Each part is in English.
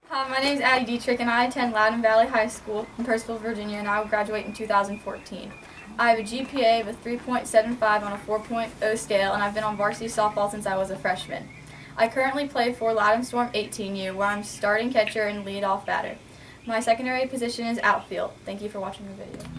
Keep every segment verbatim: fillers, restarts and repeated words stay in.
Hi, my name is Addison Dieterich and I attend Loudoun Valley High School in Purcellville, Virginia, and I will graduate in two thousand fourteen. I have a G P A of a three point seven five on a four point oh scale, and I've been on varsity softball since I was a freshman. I currently play for Loudoun Storm eighteen U, where I'm starting catcher and leadoff batter. My secondary position is outfield. Thank you for watching the video.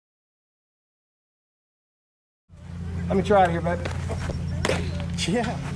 Let me try it here, baby. Yeah.